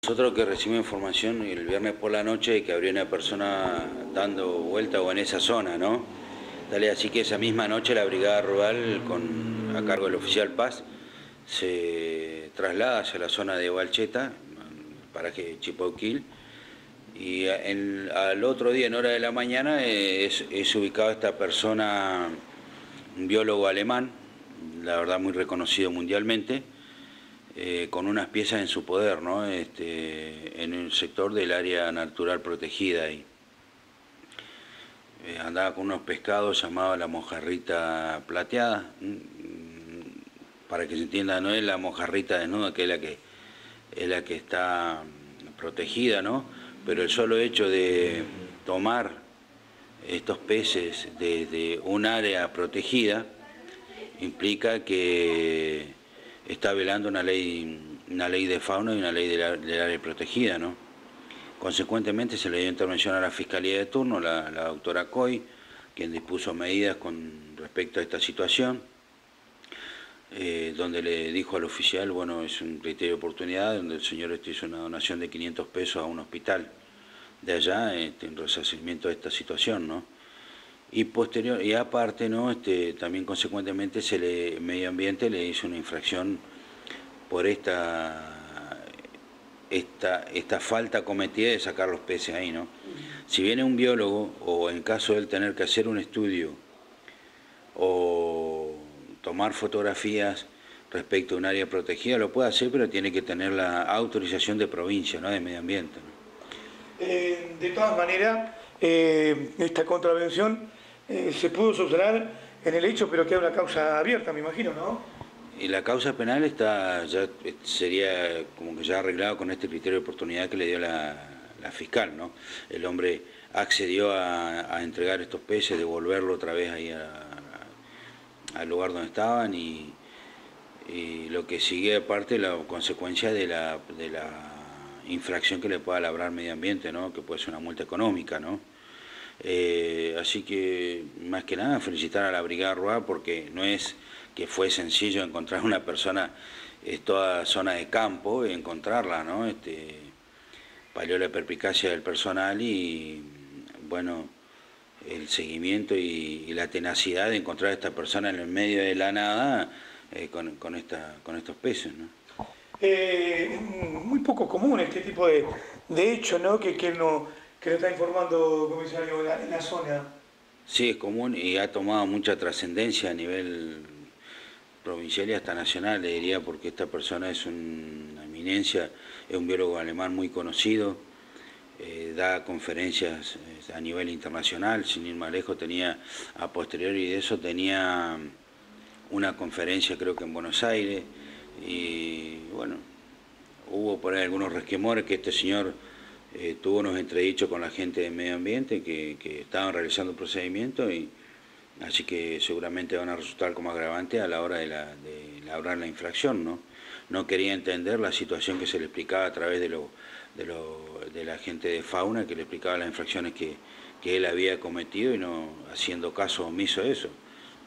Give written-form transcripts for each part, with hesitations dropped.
Nosotros que recibimos información el viernes por la noche de que habría una persona dando vuelta o en esa zona, ¿no? Dale, así que esa misma noche la Brigada Rural, a cargo del oficial Paz, se traslada hacia la zona de Valcheta, paraje Chipauquil, y al otro día, en hora de la mañana, es ubicada esta persona, un biólogo alemán, la verdad muy reconocido mundialmente, con unas piezas en su poder, ¿no? En el sector del área natural protegida ahí. Andaba con unos pescados llamados la mojarrita plateada, para que se entienda, no es la mojarrita desnuda, que es la que está protegida, ¿no? Pero el solo hecho de tomar estos peces desde un área protegida implica que está violando una ley de fauna y una ley del área protegida, ¿no? Consecuentemente se le dio intervención a la Fiscalía de turno, la doctora Coy, quien dispuso medidas con respecto a esta situación, donde le dijo al oficial, bueno, es un criterio de oportunidad, donde el señor hizo una donación de 500 pesos a un hospital de allá, en resarcimiento de esta situación, ¿no? Y aparte, ¿no? También consecuentemente Medio Ambiente le hizo una infracción por esta falta cometida de sacar los peces ahí, ¿no? Si viene un biólogo, o en caso de él tener que hacer un estudio, o tomar fotografías respecto a un área protegida, lo puede hacer, pero tiene que tener la autorización de provincia, ¿no? De Medio Ambiente, ¿no? De todas maneras, esta contravención se pudo subsanar en el hecho, pero queda una causa abierta, me imagino, ¿no? Y la causa penal ya sería como que ya arreglado con este criterio de oportunidad que le dio la fiscal, ¿no? El hombre accedió a entregar estos peces, devolverlo otra vez ahí al lugar donde estaban y lo que sigue aparte la consecuencia de la infracción que le pueda labrar Medio Ambiente, ¿no? Que puede ser una multa económica, ¿no? Así que más que nada felicitar a la Brigada Rural porque no es que fue sencillo encontrar una persona, es toda zona de campo, encontrarla, ¿no? Valió la perspicacia del personal y, bueno, el seguimiento y la tenacidad de encontrar a esta persona en el medio de la nada con estos peces, ¿no? Muy poco común este tipo de hecho, ¿no? Que lo está informando, comisario, en la zona. Sí, es común y ha tomado mucha trascendencia a nivel provincial y hasta nacional, le diría, porque esta persona es una eminencia, es un biólogo alemán muy conocido, da conferencias a nivel internacional, sin ir más lejos, a posteriori de eso, tenía una conferencia creo que en Buenos Aires, y bueno, hubo por ahí algunos resquemores que este señor tuvo unos entredichos con la gente de Medio Ambiente que estaban realizando el procedimiento y así que seguramente van a resultar como agravante a la hora de labrar la infracción, ¿no? No quería entender la situación que se le explicaba a través de la gente de fauna, que le explicaba las infracciones que él había cometido y no haciendo caso omiso de eso.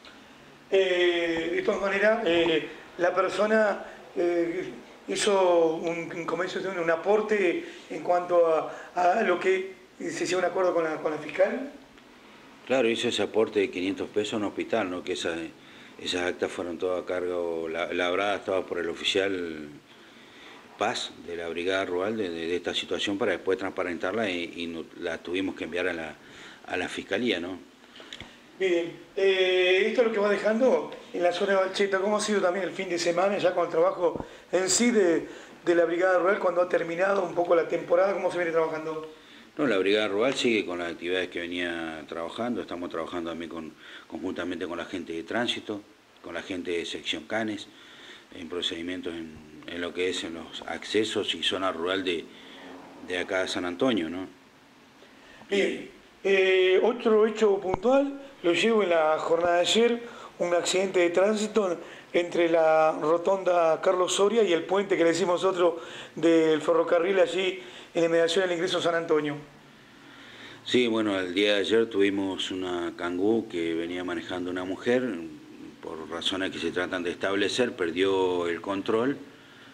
De todas maneras, la persona hizo un aporte en cuanto a lo que se hacía un acuerdo con la fiscal. Claro, hizo ese aporte de 500 pesos en un hospital, ¿no? Que esas actas fueron todas a cargo, labradas todas por el oficial Paz de la Brigada Rural de esta situación para después transparentarla y la tuvimos que enviar a la Fiscalía, ¿no? Bien, esto es lo que va dejando en la zona de Valcheta. ¿Cómo ha sido también el fin de semana ya con el trabajo en sí de la Brigada Rural cuando ha terminado un poco la temporada? ¿Cómo se viene trabajando? No, la Brigada Rural sigue con las actividades que venía trabajando, estamos trabajando también conjuntamente con la gente de tránsito, con la gente de sección Canes, en procedimientos en lo que es en los accesos y zona rural de acá de San Antonio, ¿no? Bien, otro hecho puntual lo llevo en la jornada de ayer, un accidente de tránsito entre la rotonda Carlos Soria y el puente que le decimos nosotros del ferrocarril allí en inmediación del ingreso a San Antonio. Sí, bueno, el día de ayer tuvimos una Kangoo que venía manejando una mujer, por razones que se tratan de establecer, perdió el control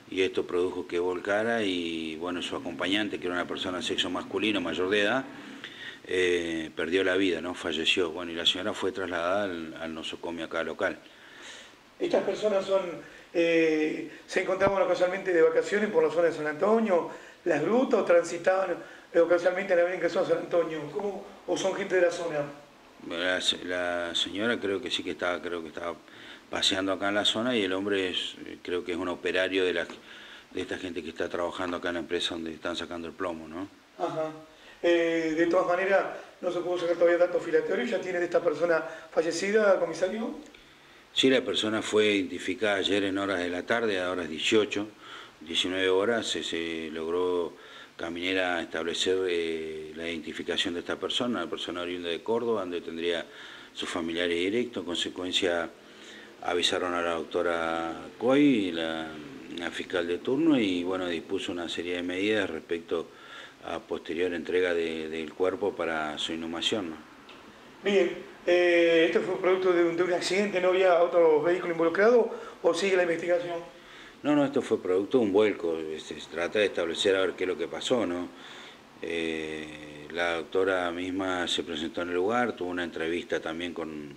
y esto produjo que volcara y bueno, su acompañante, que era una persona de sexo masculino mayor de edad, perdió la vida, ¿no? Falleció. Bueno, y la señora fue trasladada al nosocomio acá local. Estas personas se encontraban ocasionalmente de vacaciones por la zona de San Antonio, las grutas, o transitaban ocasionalmente en la avenida Ingreso a San Antonio, o son gente de la zona. La señora creo que sí que estaba, paseando acá en la zona y el hombre creo que es un operario de esta gente que está trabajando acá en la empresa donde están sacando el plomo, ¿no? Ajá. De todas maneras, no se pudo sacar todavía datos filatorios. ¿Ya tiene de esta persona fallecida, comisario? Sí, la persona fue identificada ayer en horas de la tarde, a horas 18, 19 horas, se logró Caminera establecer la identificación de esta persona, una persona oriunda de Córdoba, donde tendría sus familiares directos. En consecuencia, avisaron a la doctora Coy, la fiscal de turno, y bueno, dispuso una serie de medidas respecto a posterior entrega del cuerpo para su inhumación, ¿no? Bien, ¿esto fue producto de un accidente? ¿No había otro vehículo involucrado o sigue la investigación? No, esto fue producto de un vuelco. Se trata de establecer a ver qué es lo que pasó, ¿no? La doctora misma se presentó en el lugar, tuvo una entrevista también con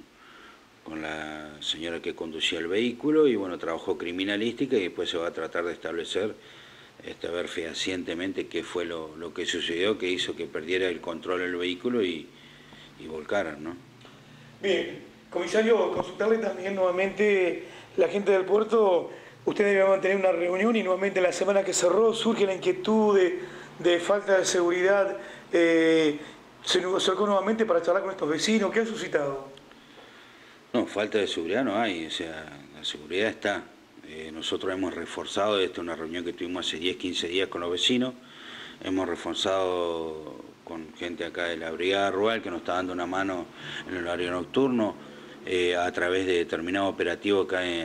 la señora que conducía el vehículo y bueno, trabajó criminalística y después se va a tratar de establecer, a ver fehacientemente qué fue lo que sucedió, que hizo que perdiera el control del vehículo y volcaran, ¿no? Bien, comisario, consultarle también nuevamente la gente del puerto. Usted debe mantener una reunión y nuevamente en la semana que cerró surge la inquietud de falta de seguridad. Se acercó nuevamente para charlar con estos vecinos. ¿Qué ha suscitado? No, falta de seguridad no hay, o sea, la seguridad está. Nosotros hemos reforzado, esta es una reunión que tuvimos hace 10, 15 días con los vecinos, hemos reforzado con gente acá de la Brigada Rural que nos está dando una mano en el horario nocturno, a través de determinado operativo que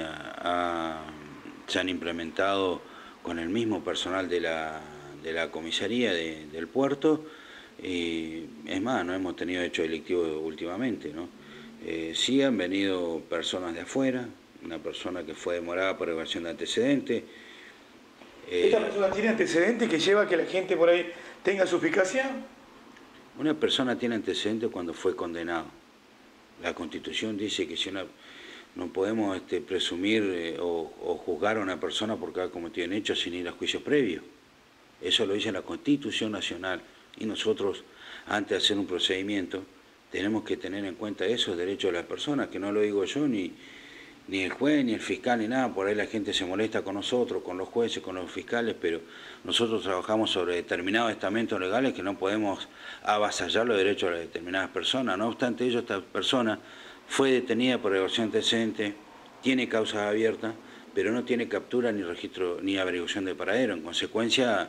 se han implementado con el mismo personal de la comisaría del puerto, y es más, no hemos tenido hechos delictivos últimamente, ¿no? Sí han venido personas de afuera, una persona que fue demorada por evasión de antecedentes. ¿Esta persona tiene antecedentes que lleva a que la gente por ahí tenga suspicacia? Una persona tiene antecedentes cuando fue condenado. La Constitución dice que si no podemos presumir o juzgar a una persona porque ha cometido un hecho sin ir a juicio previo. Eso lo dice la Constitución Nacional y nosotros, antes de hacer un procedimiento, tenemos que tener en cuenta esos derechos de las personas, que no lo digo yo, ni el juez, ni el fiscal, ni nada. Por ahí la gente se molesta con nosotros, con los jueces, con los fiscales, pero nosotros trabajamos sobre determinados estamentos legales que no podemos avasallar los derechos de determinadas personas. No obstante ello, esta persona fue detenida por evasión antecedente, tiene causas abiertas, pero no tiene captura ni registro ni averiguación de paradero. En consecuencia,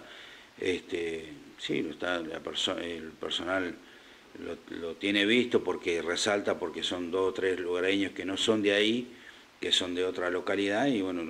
sí, el personal lo tiene visto porque resalta, porque son 2 o 3 lugareños que no son de ahí, que son de otra localidad y bueno,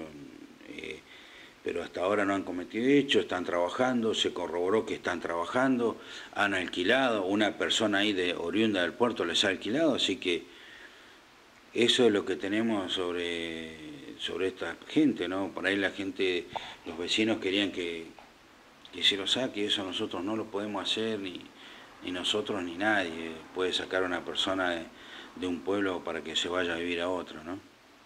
pero hasta ahora no han cometido hechos, están trabajando, se corroboró que están trabajando, han alquilado, una persona ahí oriunda del puerto les ha alquilado, así que eso es lo que tenemos sobre esta gente, ¿no? Por ahí la gente, los vecinos querían que se lo saque, y eso nosotros no lo podemos hacer, ni nosotros ni nadie puede sacar a una persona de un pueblo para que se vaya a vivir a otro, ¿no?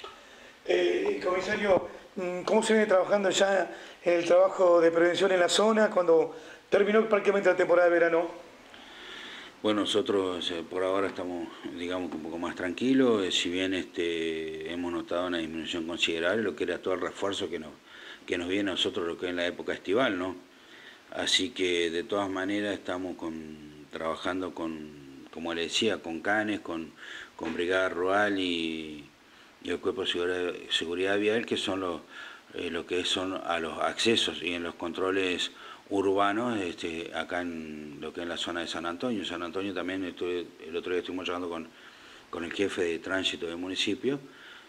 Comisario, ¿cómo se viene trabajando ya en el trabajo de prevención en la zona cuando terminó prácticamente la temporada de verano? Bueno, nosotros por ahora estamos, digamos, un poco más tranquilos, si bien hemos notado una disminución considerable, lo que era todo el refuerzo que nos viene a nosotros, lo que es en la época estival, ¿no? Así que de todas maneras estamos trabajando como le decía, con CANES, con Brigada Rural y el Cuerpo de Seguridad Vial, que son lo que son a los accesos y en los controles urbanos, acá en lo que es la zona de San Antonio. San Antonio también, el otro día estuvimos hablando con el jefe de tránsito del municipio,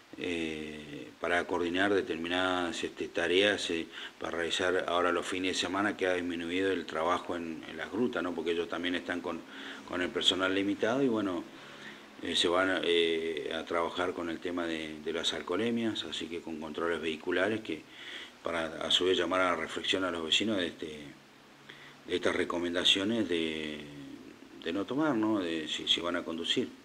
para coordinar determinadas tareas para realizar ahora los fines de semana, que ha disminuido el trabajo en las grutas, ¿no? Porque ellos también están con el personal limitado y bueno, se van a trabajar con el tema de las alcoholemias, así que con controles vehiculares que para a su vez llamar a la reflexión a los vecinos de estas recomendaciones de no tomar, ¿no? De si van a conducir.